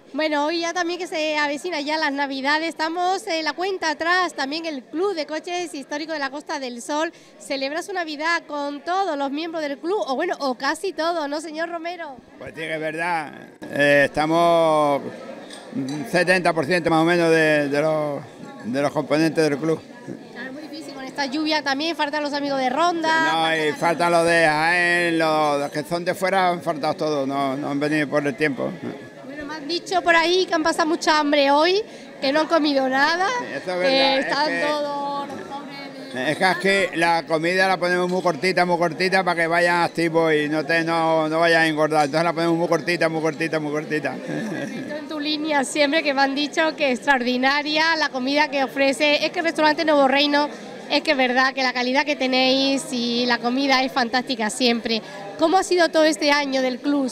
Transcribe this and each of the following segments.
Bueno, hoy ya también que se avecina ya las Navidades, estamos en la cuenta atrás, también el Club de Coches Históricos de la Costa del Sol celebra su Navidad con todos los miembros del club, o bueno, o casi todos, ¿no, señor Romero? Pues sí, que es verdad, estamos 70% más o menos de los componentes del club. Claro, es muy difícil con esta lluvia también, faltan los amigos de Ronda. No, y faltan los de Jaén, los que son de fuera han faltado todos, no han venido por el tiempo. Bueno, me han dicho por ahí que han pasado mucha hambre hoy, que no han comido nada, Sí, eso es verdad, que están todos los pobres. Es que la comida la ponemos muy cortita para que vayan activos y no vayan a engordar. Entonces la ponemos muy cortita. Estoy en tu línea siempre, que me han dicho que es extraordinaria la comida que ofrece. Es que el restaurante Nuevo Reino, es que es verdad que la calidad que tenéis y la comida es fantástica siempre. ¿Cómo ha sido todo este año del club?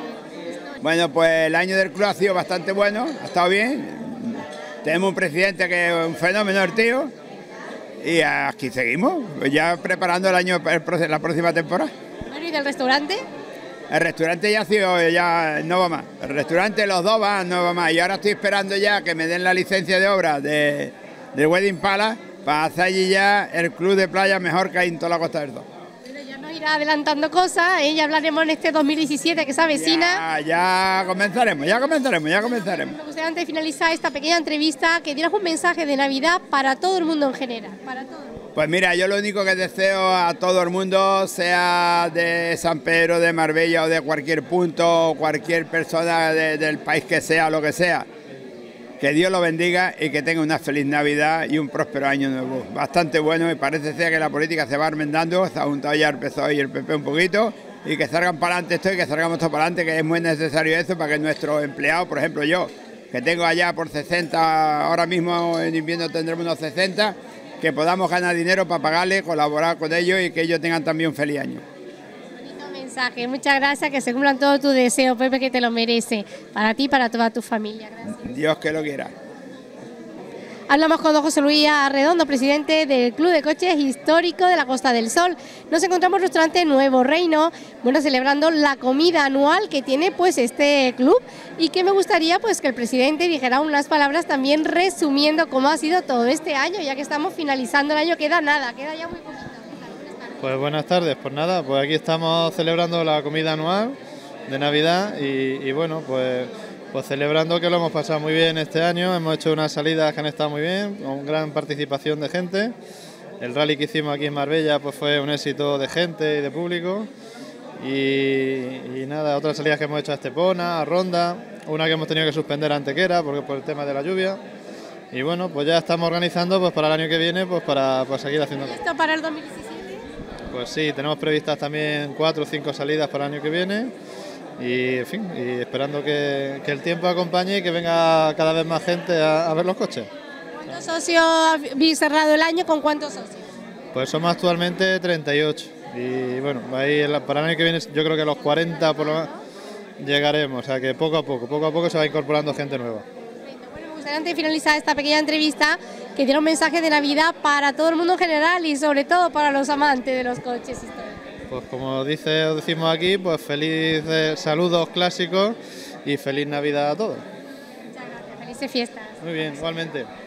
Bueno, pues el año del club ha sido bastante bueno, ha estado bien. Tenemos un presidente que es un fenómeno, el tío. Y aquí seguimos, ya preparando la próxima temporada. Bueno, ¿y del restaurante? El restaurante ya no va más. El restaurante, los dos no va más. Y ahora estoy esperando ya que me den la licencia de obra del Wedding Palace para hacer allí ya el club de playa mejor que hay en toda la Costa del Sol. Bueno, ya nos irá adelantando cosas, ya hablaremos en este 2017 que se avecina. Ya comenzaremos. Me gustaría, antes de finalizar esta pequeña entrevista, que dieras un mensaje de Navidad para todo el mundo en general, para todos. Pues mira, yo lo único que deseo a todo el mundo, sea de San Pedro, de Marbella o de cualquier punto, cualquier persona del país que sea, lo que sea, que Dios lo bendiga y que tenga una feliz Navidad y un próspero año nuevo. Bastante bueno, y parece ser que la política se va enmendando, se ha juntado ya el PSOE y el PP un poquito, y que salgan para adelante esto y que salgamos todos para adelante, que es muy necesario eso para que nuestros empleados, por ejemplo yo, que tengo allá por 60, ahora mismo en invierno tendremos unos 60, que podamos ganar dinero para pagarles, colaborar con ellos y que ellos tengan también un feliz año. Bonito mensaje, muchas gracias, que se cumplan todos tus deseos, Pepe, que te lo merece, para ti y para toda tu familia. Gracias. Dios que lo quiera. Hablamos con don José Luis Arredondo, presidente del Club de Coches Histórico de la Costa del Sol. Nos encontramos en el restaurante Nuevo Reino, bueno, celebrando la comida anual que tiene pues este club, y que me gustaría pues que el presidente dijera unas palabras también resumiendo cómo ha sido todo este año, ya que estamos finalizando el año, queda nada, queda ya muy poquito. Pues buenas tardes, pues nada, pues aquí estamos celebrando la comida anual de Navidad y bueno, pues celebrando que lo hemos pasado muy bien este año. Hemos hecho unas salidas que han estado muy bien, con gran participación de gente. El rally que hicimos aquí en Marbella pues fue un éxito de gente y de público. Y nada, otras salidas que hemos hecho a Estepona, a Ronda, una que hemos tenido que suspender a Antequera porque por el tema de la lluvia. Y bueno, pues ya estamos organizando pues para el año que viene pues para seguir haciendo. ¿Esto para el 2017? Pues sí, tenemos previstas también 4 o 5 salidas para el año que viene. Y en fin, y esperando que el tiempo acompañe y que venga cada vez más gente a ver los coches. ¿Cuántos socios habéis cerrado el año? ¿Con cuántos socios? Pues somos actualmente 38 y bueno, ahí para el año que viene yo creo que los 40 por lo menos llegaremos, o sea que poco a poco se va incorporando gente nueva. Bueno, me gustaría, antes de finalizar esta pequeña entrevista, que diera un mensaje de Navidad para todo el mundo en general y sobre todo para los amantes de los coches históricos. Pues como decimos aquí, pues feliz saludos clásicos y feliz Navidad a todos. Muchas gracias, felices fiestas. Muy bien, igualmente.